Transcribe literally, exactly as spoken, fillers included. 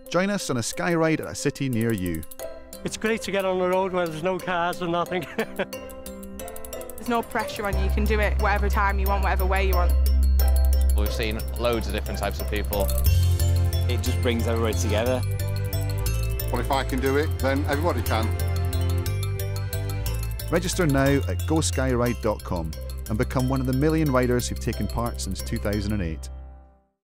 Join us on a skyride at a city near you. It's great to get on the road where there's no cars and nothing. There's no pressure on you. You can do it whatever time you want, whatever way you want. We've seen loads of different types of people. It just brings everybody together. Well, if I can do it, then everybody can. Register now at go skyride dot com and become one of the million riders who've taken part since two thousand eight.